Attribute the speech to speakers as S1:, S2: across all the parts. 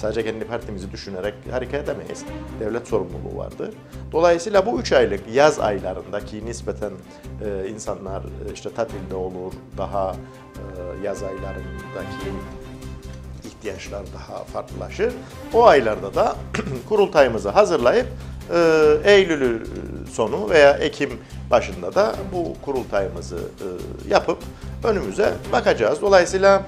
S1: sadece kendi partimizi düşünerek hareket edemeyiz. Devlet sorumluluğu vardır. Dolayısıyla bu 3 aylık yaz aylarındaki nispeten insanlar işte tatilde olur, daha yaz aylarındaki ihtiyaçlar daha farklılaşır. O aylarda da kurultayımızı hazırlayıp Eylül sonu veya Ekim başında da bu kurultayımızı yapıp önümüze bakacağız. Dolayısıyla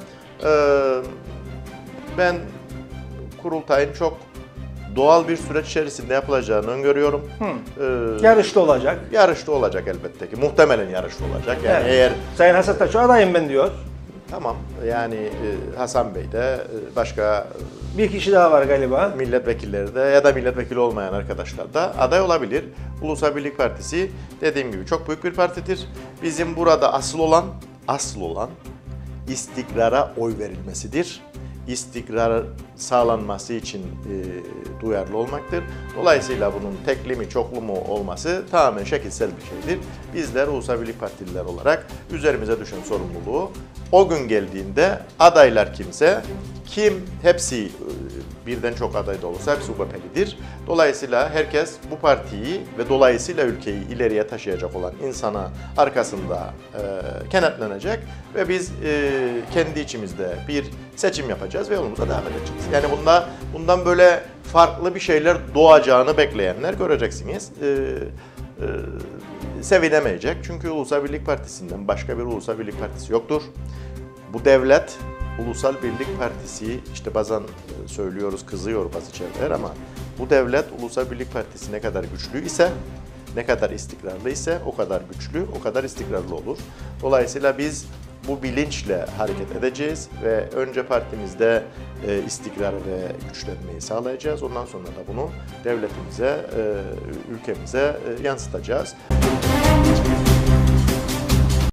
S1: ben kurultayın çok doğal bir süreç içerisinde yapılacağını öngörüyorum.
S2: Yarışlı olacak.
S1: Yarışlı olacak elbette ki. Muhtemelen yarışlı olacak. Yani
S2: Evet.
S1: eğer
S2: Sayın Hasan Taşçı adayım ben diyor.
S1: tamam yani Hasan Bey de başka
S2: Bir kişi daha var galiba.
S1: milletvekilleri de ya da milletvekili olmayan arkadaşlar da aday olabilir. Ulusal Birlik Partisi dediğim gibi çok büyük bir partidir. Bizim burada asıl olan istikrara oy verilmesidir. İstikrar sağlanması için duyarlı olmaktır. Dolayısıyla bunun tekli mi çoklu mu olması tamamen şekilsel bir şeydir. Bizler Ulusal Birlik Partililer olarak üzerimize düşen sorumluluğu o gün geldiğinde adaylar kimse, hepsi birden çok aday da olursa hepsi UBP'lidir. Dolayısıyla herkes bu partiyi ve dolayısıyla ülkeyi ileriye taşıyacak olan insana arkasında kenetlenecek ve biz kendi içimizde bir seçim yapacağız ve yolumuza devam edeceğiz. Yani bundan böyle farklı bir şeyler doğacağını bekleyenler göreceksiniz. Sevinemeyecek. Çünkü Ulusal Birlik Partisi'nden başka bir Ulusal Birlik Partisi yoktur. Bu devlet Ulusal Birlik Partisi, işte bazen söylüyoruz, kızıyor bazı çevreler ama bu devlet Ulusal Birlik Partisi ne kadar güçlü ise, ne kadar istikrarlı ise o kadar güçlü, o kadar istikrarlı olur. Dolayısıyla biz bu bilinçle hareket edeceğiz ve önce partimizde istikrar ve güçlenmeyi sağlayacağız. Ondan sonra da bunu devletimize, ülkemize yansıtacağız.